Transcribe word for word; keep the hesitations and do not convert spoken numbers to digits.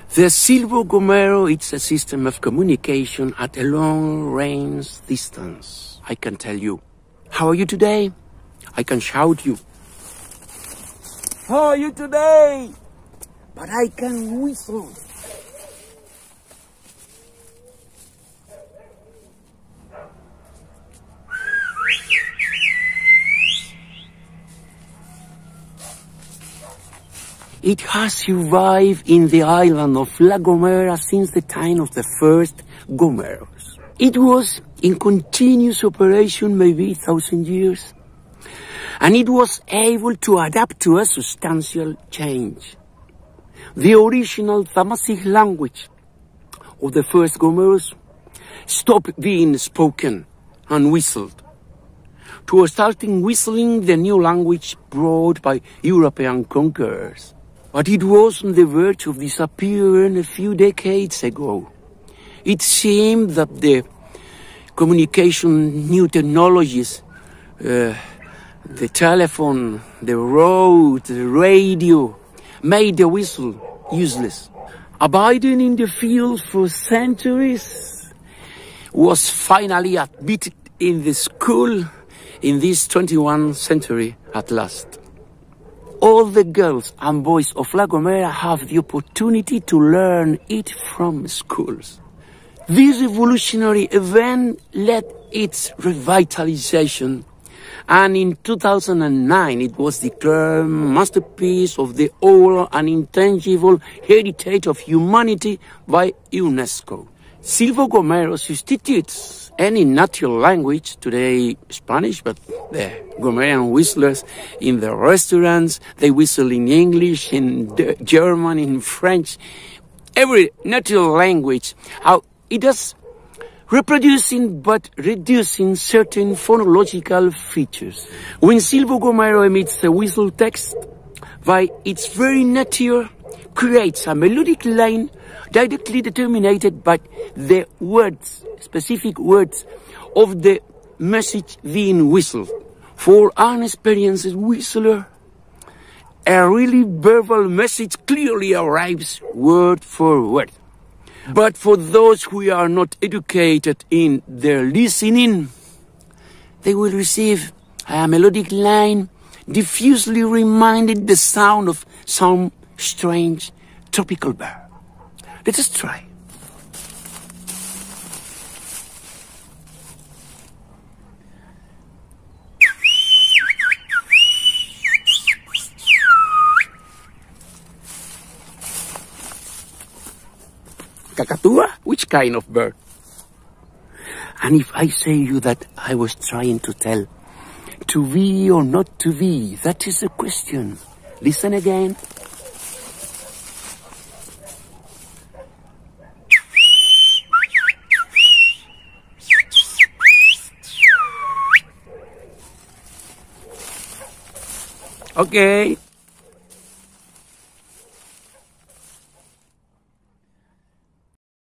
The Silbo Gomero, it's a system of communication at a long-range distance. I can tell you. How are you today? I can shout you. How are you today? But I can whistle. It has survived in the island of La Gomera since the time of the first Gomeros. It was in continuous operation maybe a thousand years, and it was able to adapt to a substantial change. The original Tamasic language of the first Gomeros stopped being spoken and whistled, to starting whistling the new language brought by European conquerors. But it was on the verge of disappearing a few decades ago. It seemed that the communication new technologies, uh, the telephone, the road, the radio, made the whistle useless. Abiding in the field for centuries, was finally admitted in the school in this twenty-first century at last. All the girls and boys of La Gomera have the opportunity to learn it from schools. This revolutionary event led its revitalization, and in two thousand nine it was declared masterpiece of the oral and intangible heritage of humanity by UNESCO. Silbo Gomero substitutes any natural language, today Spanish, but the Gomerian whistlers in the restaurants, they whistle in English, in German, in French, every natural language. How it does reproducing but reducing certain phonological features. When Silbo Gomero emits a whistle text, by its very nature, creates a melodic line directly determined by the words, specific words of the message being whistled. For an experienced whistler, a really verbal message clearly arrives word for word. But for those who are not educated in their listening, they will receive a melodic line diffusely reminding the sound of some strange tropical bird. Let us try. Kakatua? Which kind of bird? And if I say you that I was trying to tell, to be or not to be, that is the question. Listen again. Okay.